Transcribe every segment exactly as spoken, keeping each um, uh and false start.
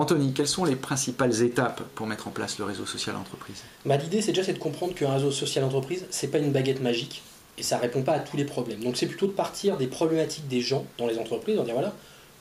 Anthony, quelles sont les principales étapes pour mettre en place le réseau social entreprise? Bah, l'idée, c'est déjà c'est de comprendre qu'un réseau social entreprise, c'est pas une baguette magique et ça répond pas à tous les problèmes. Donc c'est plutôt de partir des problématiques des gens dans les entreprises, en dire voilà,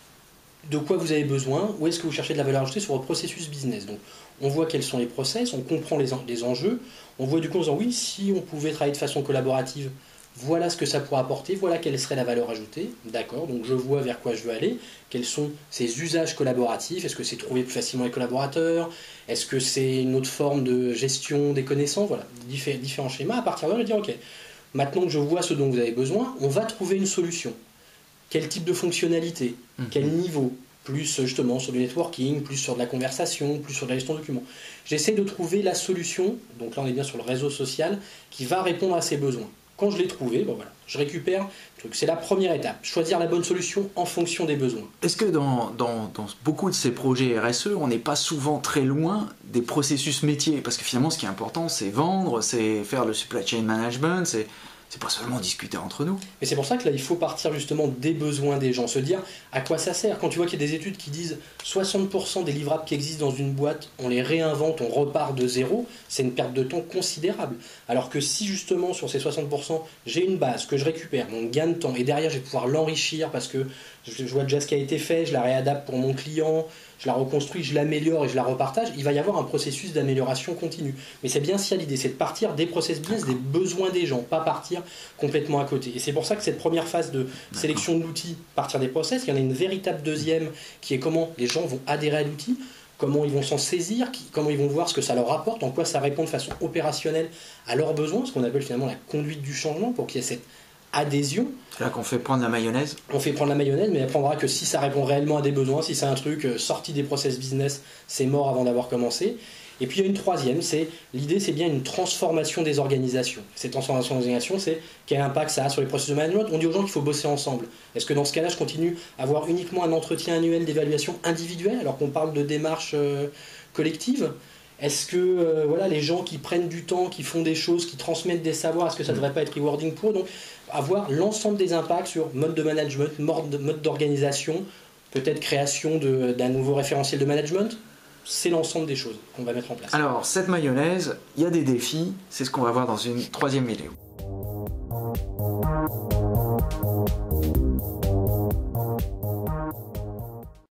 de quoi vous avez besoin, où est-ce que vous cherchez de la valeur ajoutée sur votre processus business. Donc on voit quels sont les process, on comprend les, en, les enjeux, on voit du coup en disant oui, si on pouvait travailler de façon collaborative, voilà ce que ça pourrait apporter, voilà quelle serait la valeur ajoutée, d'accord, donc je vois vers quoi je veux aller, quels sont ces usages collaboratifs, est-ce que c'est trouver plus facilement les collaborateurs, est-ce que c'est une autre forme de gestion des connaissances, voilà, diffé- différents schémas. À partir de là, je vais dire ok, maintenant que je vois ce dont vous avez besoin, on va trouver une solution. Quel type de fonctionnalité, mmh. Quel niveau, plus justement sur du networking, plus sur de la conversation, plus sur de la gestion de documents. J'essaie de trouver la solution, donc là on est bien sur le réseau social, qui va répondre à ces besoins. Quand je l'ai trouvé, bon voilà, je récupère le truc. C'est la première étape, choisir la bonne solution en fonction des besoins. Est-ce que dans, dans, dans beaucoup de ces projets R S E, on n'est pas souvent très loin des processus métiers? Parce que finalement, ce qui est important, c'est vendre, c'est faire le supply chain management, c'est... C'est pas seulement discuter entre nous. Et c'est pour ça que là, il faut partir justement des besoins des gens, se dire à quoi ça sert. Quand tu vois qu'il y a des études qui disent soixante pour cent des livrables qui existent dans une boîte, on les réinvente, on repart de zéro, c'est une perte de temps considérable. Alors que si justement sur ces soixante pour cent, j'ai une base que je récupère, mon gain de temps, et derrière je vais pouvoir l'enrichir parce que je vois déjà ce qui a été fait, je la réadapte pour mon client, je la reconstruis, je l'améliore et je la repartage, il va y avoir un processus d'amélioration continue. Mais c'est bien ça l'idée, c'est de partir des process business, des besoins des gens, pas partir complètement à côté. Et c'est pour ça que cette première phase de sélection de l'outil, partir des process, il y en a une véritable deuxième qui est comment les gens vont adhérer à l'outil, comment ils vont s'en saisir, comment ils vont voir ce que ça leur apporte, en quoi ça répond de façon opérationnelle à leurs besoins, ce qu'on appelle finalement la conduite du changement, pour qu'il y ait cette adhésion. C'est là qu'on fait prendre la mayonnaise. On fait prendre la mayonnaise, mais elle prendra que si ça répond réellement à des besoins, si c'est un truc sorti des process business, c'est mort avant d'avoir commencé. Et puis il y a une troisième, c'est l'idée, c'est bien une transformation des organisations. Cette transformation des organisations, c'est quel impact ça a sur les processus de management. On dit aux gens qu'il faut bosser ensemble. Est-ce que dans ce cas-là, je continue à avoir uniquement un entretien annuel d'évaluation individuelle alors qu'on parle de démarche euh, collective? Est-ce que euh, voilà, les gens qui prennent du temps, qui font des choses, qui transmettent des savoirs, est-ce que ça ne devrait pas être rewarding pour eux? Donc avoir l'ensemble des impacts sur mode de management, mode d'organisation, peut-être création de, d'un nouveau référentiel de management. C'est l'ensemble des choses qu'on va mettre en place. Alors, cette mayonnaise, il y a des défis, c'est ce qu'on va voir dans une troisième vidéo.